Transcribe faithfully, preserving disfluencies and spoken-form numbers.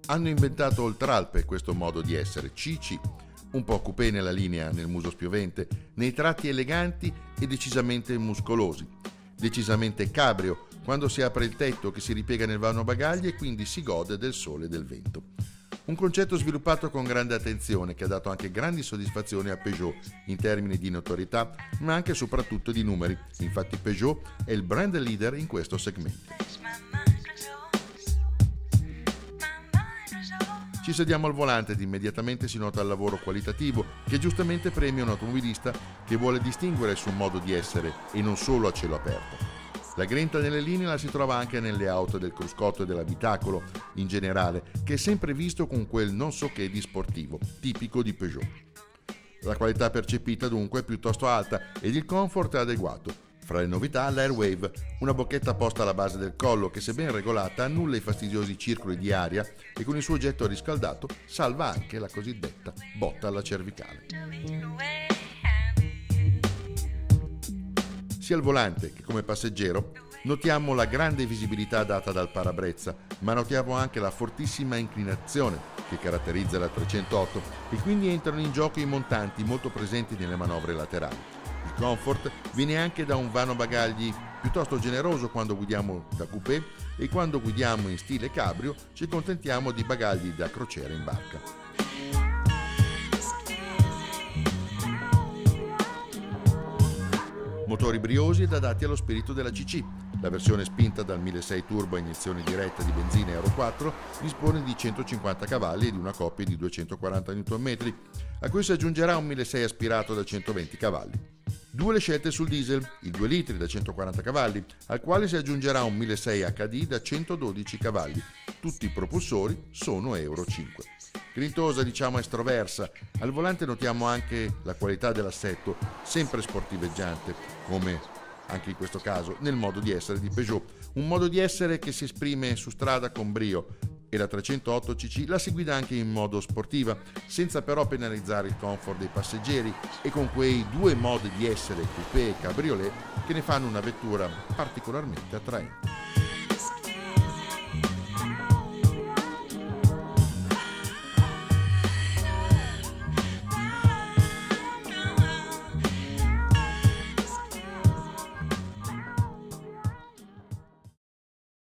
Hanno inventato Oltralpe questo modo di essere, C C, un po' coupé nella linea, nel muso spiovente, nei tratti eleganti e decisamente muscolosi, decisamente cabrio, quando si apre il tetto che si ripiega nel vano bagagli e quindi si gode del sole e del vento. Un concetto sviluppato con grande attenzione che ha dato anche grandi soddisfazioni a Peugeot in termini di notorietà, ma anche e soprattutto di numeri. Infatti Peugeot è il brand leader in questo segmento. Ci sediamo al volante ed immediatamente si nota il lavoro qualitativo che giustamente premia un automobilista che vuole distinguere il suo modo di essere e non solo a cielo aperto. La grinta nelle linee la si trova anche nelle auto del cruscotto e dell'abitacolo in generale, che è sempre visto con quel non so che di sportivo, tipico di Peugeot. La qualità percepita dunque è piuttosto alta ed il comfort è adeguato. Fra le novità l'Airwave, una bocchetta posta alla base del collo che, se ben regolata, annulla i fastidiosi circoli di aria e con il suo getto riscaldato salva anche la cosiddetta botta alla cervicale. Sia al volante che come passeggero notiamo la grande visibilità data dal parabrezza, ma notiamo anche la fortissima inclinazione che caratterizza la trecentotto e quindi entrano in gioco i montanti molto presenti nelle manovre laterali. Il comfort viene anche da un vano bagagli piuttosto generoso quando guidiamo da coupé e quando guidiamo in stile cabrio ci contentiamo di bagagli da crociera in barca. Motori briosi ed adatti allo spirito della C C. La versione spinta dal milleseicento turbo a iniezione diretta di benzina Euro quattro dispone di centocinquanta cavalli e di una coppia di duecentoquaranta newton metri, a cui si aggiungerà un milleseicento aspirato da centoventi cavalli. Due le scelte sul diesel, il due litri da centoquaranta cavalli, al quale si aggiungerà un milleseicento acca di da centododici cavalli. Tutti i propulsori sono Euro cinque. Grintosa, diciamo estroversa, al volante notiamo anche la qualità dell'assetto, sempre sportiveggiante, come anche in questo caso nel modo di essere di Peugeot, un modo di essere che si esprime su strada con brio, e la trecentotto C C la si guida anche in modo sportiva, senza però penalizzare il comfort dei passeggeri e con quei due modi di essere coupé e cabriolet che ne fanno una vettura particolarmente attraente.